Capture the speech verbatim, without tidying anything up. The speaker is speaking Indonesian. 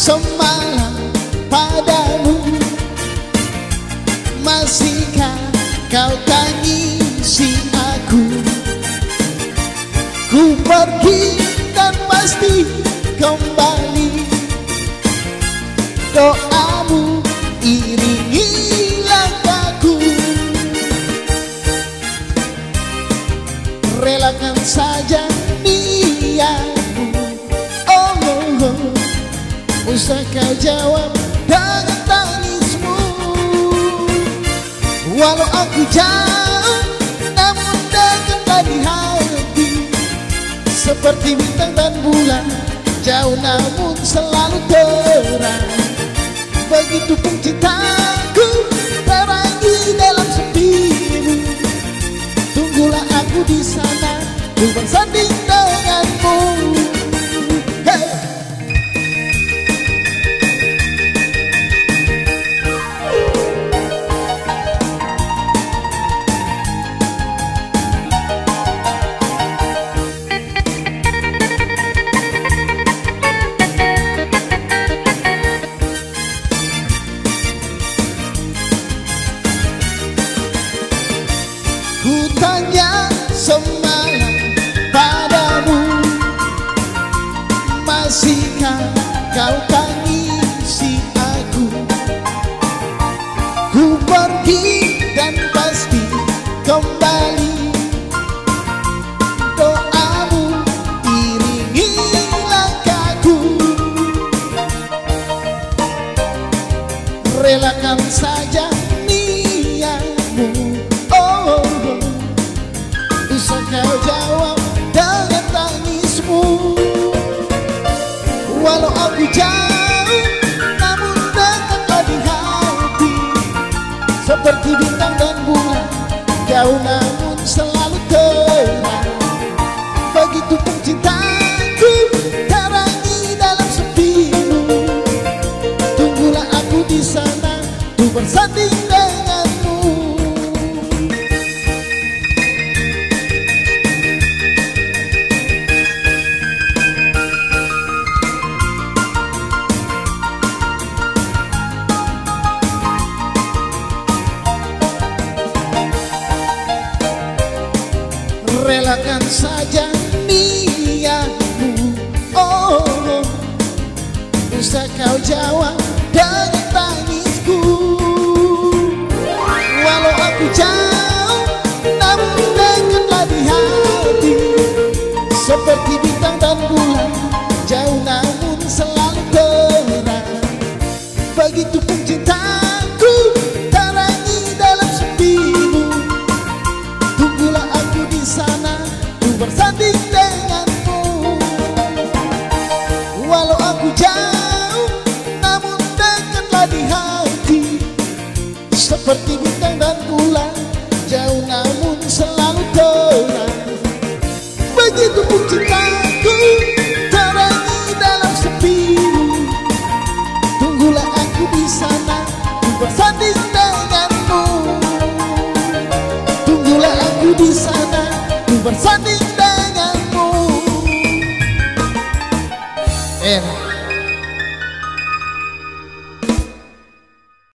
semalam padamu, masihkah kau tangisi aku? Ku pergi dan pasti kembali, doamu iringi langkahku. Relakan saja niatmu, oh, oh, oh. Usah kau jawab dengan tangismu. Walau aku jauh, namun dekatlah di hati. Seperti bintang dan bulan, jauh namun selalu terang. Begitu pun cintaku terangi dalam sepimu. Tunggulah aku di sana, ku bersanding denganmu. Hey! Ku tanya semalam padamu, masihkah kau tangisi aku? Ku pergi dan pasti kembali, doamu iringi langkahku. Relakan saja niatmu, usah kau jawab dengan tangismu. Walau aku jauh, namun dekatlah di hati. Seperti bintang dan bulan, jauh namun selalu terang. Begitu pun cintaku terangi dalam sepimu. Tunggulah aku di sana, ku bersanding denganmu. Relakan saja niatmu, oh, oh. Usah kau jawab dengan tangisku. Walau aku jauh, namun dekatlah di hati. Seperti bintang dan bulan, jauh namun selalu terang. Begitu pun cintaku terangi dalam sepimu. Tunggulah aku di sana, ku bersanding denganmu. Walau aku jauh, namun dekatlah di hati. Seperti bintang dan bulan, jauh namun selalu terang. Begitu pun cintaku terangi dalam sepimu. Tunggulah aku di sana, ku bersanding denganmu. Tunggulah aku di sana, ku bersanding